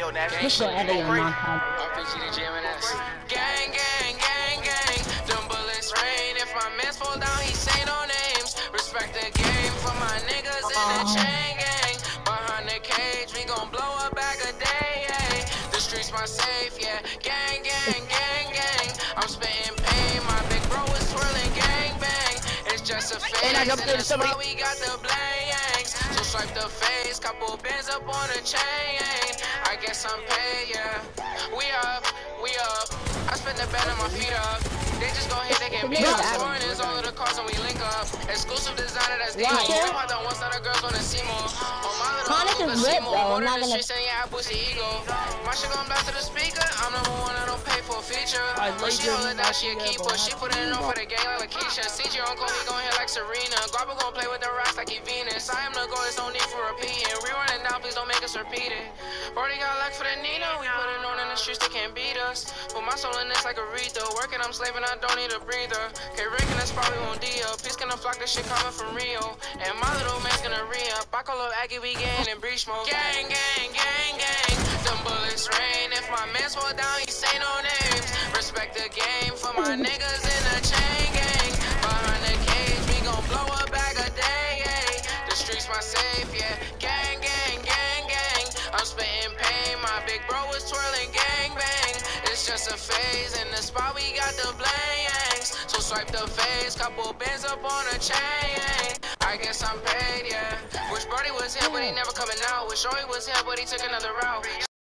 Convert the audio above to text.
yo, Nash. Push the edit on Monatge. RPG to GMNS. Gang, gang, gang, gang. Them bullets rain. If my mans fall down, he say no names. Respect the game for my niggas in the chain gang. Behind the cage, we gon' blow a bag a day. Ay. The streets my safe, yeah. Gang, gang, gang, gang. I'm spitting pain. My big bro is twirling gang bang. It's just a phase. And that's why we got the blangs. So swipe the face, couple bands up on the chain. I guess I'm paid, yeah. We up, we up. I spent the bed on my feet up. They just gon' hit, they can beat up. Scoring is all of the cars and we link up. Exclusive designer, that's deep. We want the ones that the girls wanna see more. On my little Monatge is lit though. more than the streets and yeah, I boost the ego. My shit gon' blast to the speaker. I'm number one, I don't pay for a feature. When she hold it down, she a keeper. She put it on for the gang like Lakeisha. CJ Uncle, he gon' hit like Serena. Guapa gon' play with the rocks like he Venus. I am the goal, there's no need for repeating. Rerunning down, please don't make us repeat it. Already got luck for the Nina. We put it on in the streets, they can't beat us. Put my soul in this like a Aretha. Working, I'm slaving, I don't need a breather. Okay, ranking, that's probably won't D-up. Peace gonna flock, this shit coming from Rio. And my little man's gonna re-up. I call up Aggie, we getting in breach mode. Gang, gang, gang, gang. Them bullets rain. If my mans fall down, he say no names. Respect the game for my niggas in the chain gang. Behind the cage, we gon' blow a bag a day. Ay. The streets my safe, yeah. Gang, gang, gang, gang. I'm spitting pain. My big bro is twirling gang bang. It's just a phase. In the spot, we got the blangs. So swipe the face, couple bands up on a chain. I guess I'm paid, yeah. Wish Brody was here, but he never coming out. Wish Joey was here, but he took another route.